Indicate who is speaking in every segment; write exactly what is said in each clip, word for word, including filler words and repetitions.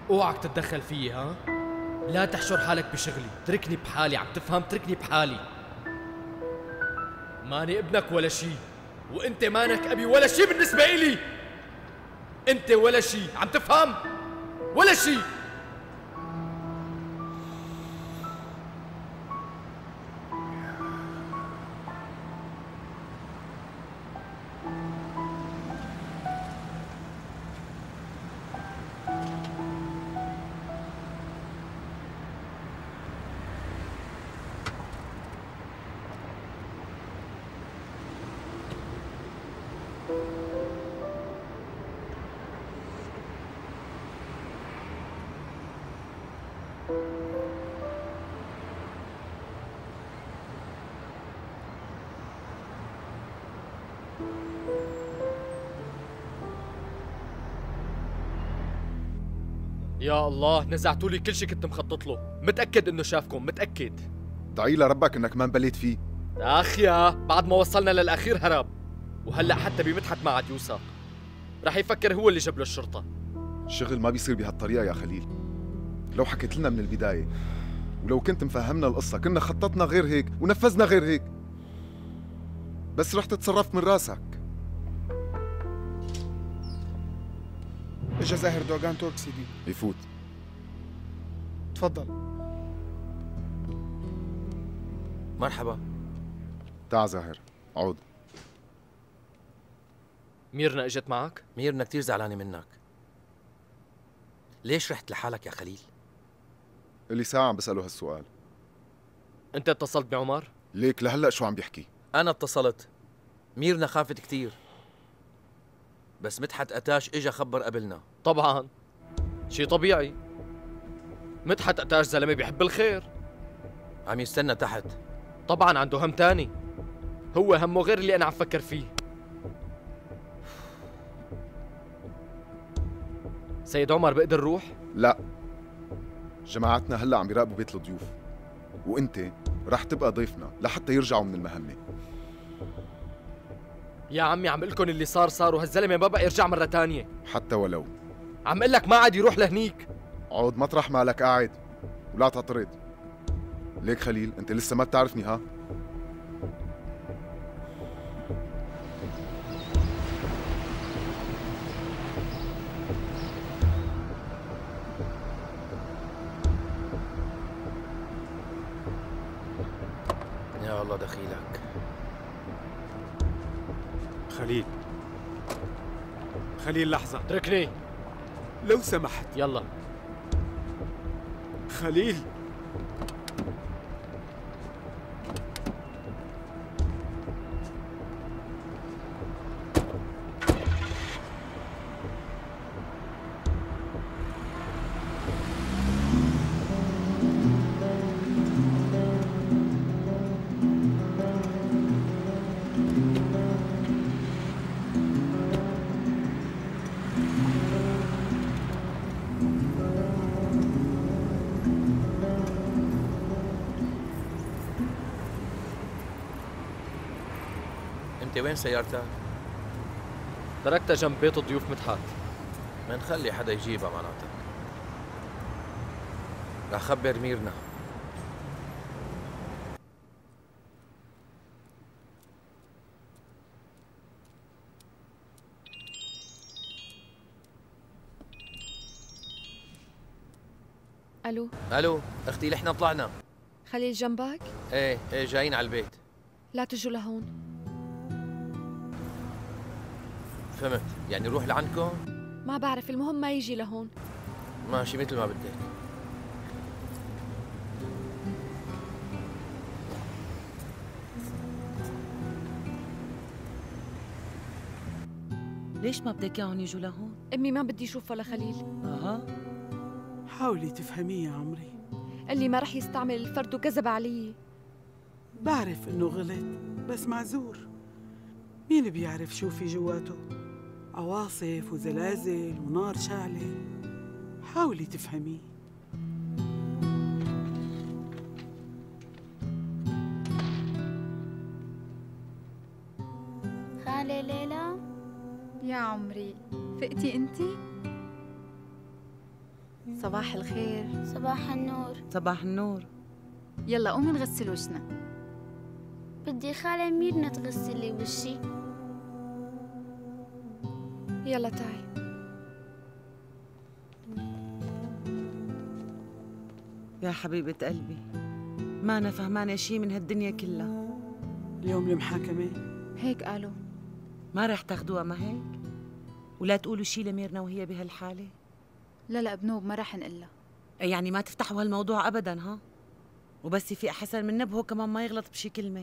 Speaker 1: اوعك تتدخل فيي ها؟ لا تحشر حالك بشغلي، تركني بحالي، عم تفهم؟ تركني بحالي. ماني ابنك ولا شي، وانت مانك ابي ولا شي بالنسبة إلي. انت ولا شي، عم تفهم؟ ولا شي. يا الله، نزعتوا لي كل شيء كنت مخطط له. متأكد انه شافكم، متأكد.
Speaker 2: دعي لربك انك ما انبليت فيه.
Speaker 1: اخ يا، بعد ما وصلنا للاخير هرب، وهلا حتى بمدحت ما عاد يوثق. رح يفكر هو اللي جاب له الشرطة.
Speaker 2: الشغل ما بيصير بهالطريقة يا خليل. لو حكيت لنا من البداية، ولو كنت مفهمنا القصة، كنا خططنا غير هيك ونفذنا غير هيك. بس رح تتصرف من راسك.
Speaker 3: اجا زاهر دوغان تورك سيدي.
Speaker 2: يفوت.
Speaker 3: تفضل.
Speaker 4: مرحبا.
Speaker 2: تعا زاهر، عود.
Speaker 1: ميرنا اجت معك؟
Speaker 4: ميرنا كتير زعلانة منك. ليش رحت لحالك يا خليل؟
Speaker 2: اللي ساعة عم بسأله هالسؤال.
Speaker 1: انت اتصلت بعمر؟
Speaker 2: ليك لهلأ شو عم بيحكي؟
Speaker 4: أنا اتصلت. ميرنا خافت كتير، بس مدحت أتاش إجا خبر قبلنا.
Speaker 1: طبعا شي طبيعي، مدحت أتاش زلمة بيحب الخير.
Speaker 4: عم يستنى تحت.
Speaker 1: طبعا عنده هم تاني، هو همه غير اللي أنا عم فكر فيه. سيد عمر بقدر روح؟
Speaker 2: لا، جماعتنا هلا عم يراقبوا بيت الضيوف، وانت رح تبقى ضيفنا لحتى يرجعوا من المهمة.
Speaker 1: يا عمي عم لكم اللي صار صار، وهالزلمة ما بقى يرجع مرة تانية.
Speaker 2: حتى ولو
Speaker 1: عم قلك ما عاد يروح لهنيك.
Speaker 2: عود مطرح مالك قاعد ولا تعترض. ليك خليل، انت لسه ما بتعرفني ها؟
Speaker 4: يا الله دخيلك.
Speaker 5: خليل، خليل لحظة،
Speaker 1: اتركني
Speaker 5: لو سمحت.
Speaker 1: يلا.
Speaker 5: خليل،
Speaker 4: انت وين سيارتك؟
Speaker 1: تركتها جنب بيت الضيوف مدحت.
Speaker 4: ما نخلي حدا يجيبها معناتك. رح خبر ميرنا.
Speaker 6: الو.
Speaker 4: الو اختي، نحن طلعنا.
Speaker 6: خليل جنبك؟
Speaker 4: ايه ايه جايين على البيت.
Speaker 6: لا تجوا لهون.
Speaker 4: فهمت، يعني نروح لعندكم؟
Speaker 6: ما بعرف، المهم ما يجي لهون.
Speaker 4: ماشي مثل ما بدك.
Speaker 7: ليش ما بدك اياهم يجوا لهون؟
Speaker 6: امي ما بدي اشوفها لخليل.
Speaker 7: اها،
Speaker 8: حاولي تفهميه يا عمري.
Speaker 6: قال لي ما رح يستعمل الفرد وكذب علي.
Speaker 8: بعرف انه غلط، بس معذور. مين بيعرف شو في جواته؟ عواصف وزلازل ونار شاعلة. حاولي تفهميه.
Speaker 9: خالة ليلى،
Speaker 10: يا عمري فقتي انتي؟
Speaker 3: صباح الخير.
Speaker 9: صباح النور.
Speaker 7: صباح النور.
Speaker 3: يلا قومي نغسل وشنا.
Speaker 9: بدي خالة ميرنا تغسل لي وشي.
Speaker 6: يلا تعي.
Speaker 7: يا حبيبة قلبي، ما أنا فهمانة شي من هالدنيا كلها.
Speaker 8: اليوم المحاكمة
Speaker 6: هيك قالوا.
Speaker 7: ما رح تاخدوها ما هيك؟ ولا تقولوا شي لميرنا وهي بهالحالة؟
Speaker 3: لا لا بنوب ما رح نقلها.
Speaker 7: يعني ما تفتحوا هالموضوع أبداً ها؟ وبس في أحسن من نبهه كمان ما يغلط بشي كلمة.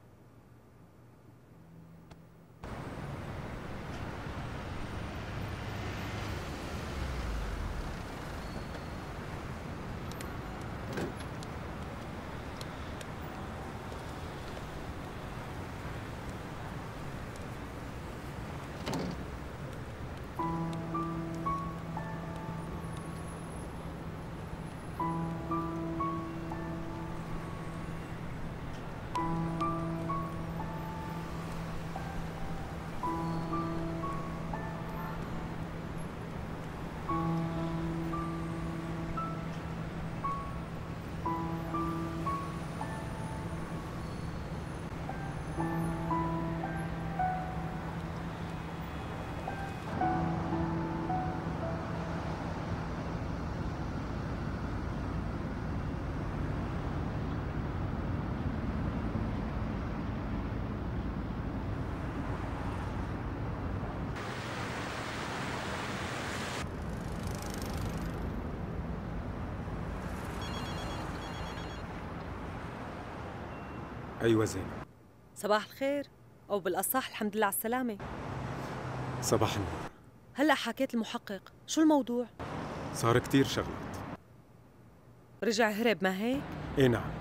Speaker 5: أيوة زينب.
Speaker 10: صباح الخير، أو بالأصح الحمد لله على السلامة.
Speaker 5: صباح النور.
Speaker 10: هلأ حكيت المحقق، شو الموضوع؟
Speaker 5: صار كتير شغلات.
Speaker 10: رجع هرب ما هيك؟
Speaker 5: إيه نعم.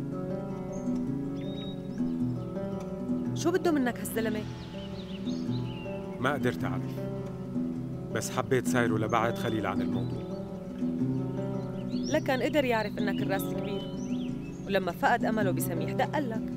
Speaker 10: شو بده منك هالزلمة؟
Speaker 5: ما قدرت أعرف، بس حبيت سايره لبعد خليل عن الموضوع.
Speaker 10: لكن قدر يعرف إنك الراس كبير، ولما فقد أمله بسميح دقلك.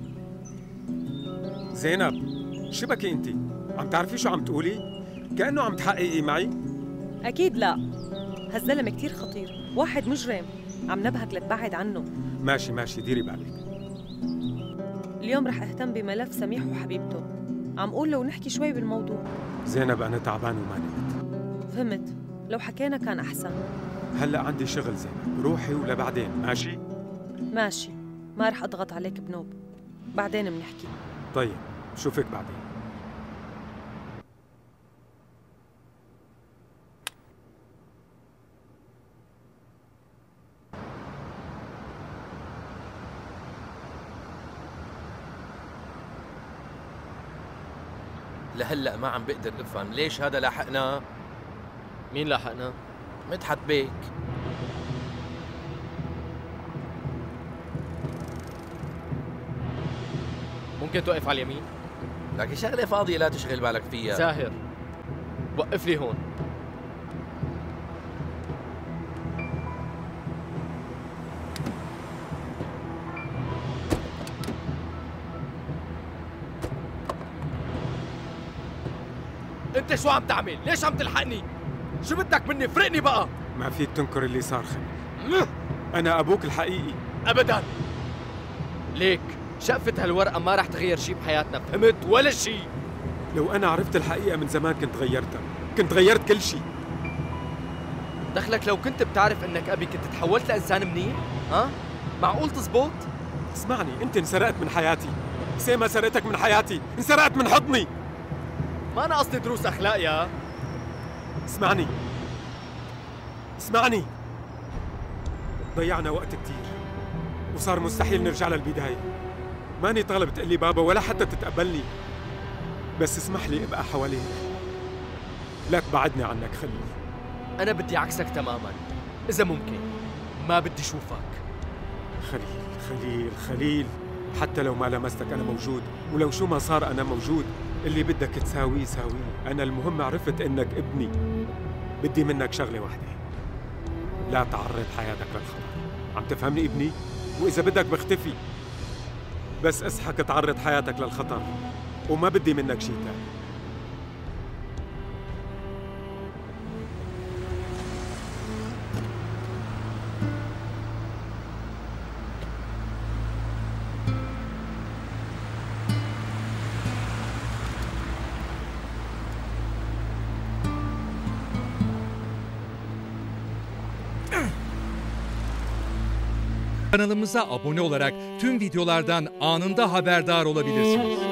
Speaker 5: زينب، شبكي أنت؟ عم تعرفي شو عم تقولي؟ كأنه عم تحققي معي؟
Speaker 10: أكيد لا، هالزلمة كتير خطير، واحد مجرم، عم نبهك لتبعد عنه.
Speaker 5: ماشي ماشي، ديري بالك.
Speaker 10: اليوم رح أهتم بملف سميح وحبيبته، عم قول له ونحكي شوي بالموضوع.
Speaker 5: زينب أنا تعبان وما نمت.
Speaker 10: فهمت، لو حكينا كان أحسن.
Speaker 5: هلأ عندي شغل زينب، روحي ولبعدين، ماشي؟
Speaker 10: ماشي، ما رح أضغط عليك بنوب، بعدين منحكي.
Speaker 5: طيب، شوفك بعدين.
Speaker 4: لهلا ما عم بقدر افهم ليش هذا لاحقنا.
Speaker 1: مين لاحقنا؟
Speaker 4: مدحت بيك.
Speaker 1: ممكن توقف على اليمين؟
Speaker 4: لكن شغله فاضيه لا تشغل بالك فيها.
Speaker 1: زاهر وقف لي هون. انت شو عم تعمل؟ ليش عم تلحقني؟ شو بدك مني؟ فرقني بقى.
Speaker 5: ما فيك تنكر اللي صار خليل. أنا أبوك الحقيقي.
Speaker 1: أبداً. ليك شقفة هالورقة ما رح تغير شي بحياتنا، فهمت؟ ولا شي.
Speaker 5: لو أنا عرفت الحقيقة من زمان كنت غيرتها، كنت غيرت كل شي.
Speaker 1: دخلك لو كنت بتعرف إنك أبي كنت تحولت لإنسان منيح؟ ها؟ معقول تزبط؟
Speaker 5: اسمعني، أنت انسرقت من حياتي. سيما سرقتك من حياتي، انسرقت من حضني.
Speaker 1: ما أنا قصدي دروس أخلاق يا.
Speaker 5: اسمعني اسمعني ضيعنا وقت كتير وصار مستحيل نرجع للبداية. ماني طالب تقلي بابا ولا حتى تتقبلني، بس اسمح لي ابقى حواليك، لا تبعدني عنك خليل.
Speaker 1: أنا بدي عكسك تماماً، إذا ممكن ما بدي شوفك.
Speaker 5: خليل خليل خليل، حتى لو ما لمستك أنا موجود، ولو شو ما صار أنا موجود. اللي بدك تساويه ساويه، أنا المهم عرفت إنك ابني. بدي منك شغلة واحدة، لا تعرض حياتك للخطر. عم تفهمني ابني؟ وإذا بدك بختفي، بس اصحك تعرض حياتك للخطر، وما بدي منك شيء تاني.
Speaker 11: Kanalımıza abone olarak tüm videolardan anında haberdar olabilirsiniz.